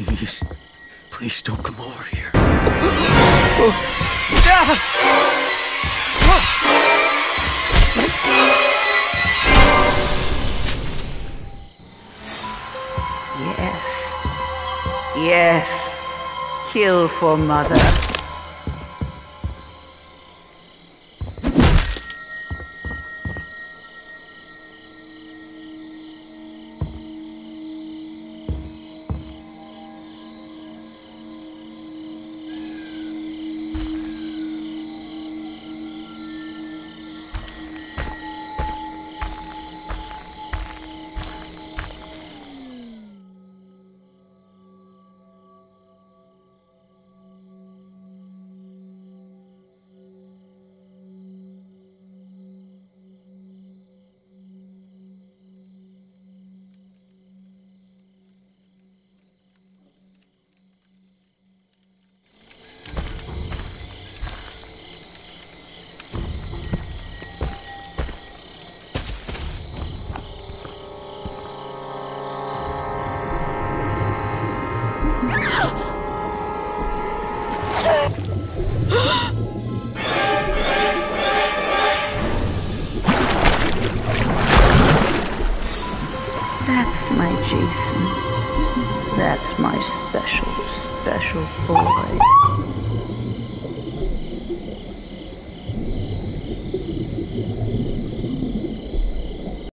Please. Please don't come over here. Yes. Yes. Kill for mother. That's my Jason. That's my special, special boy.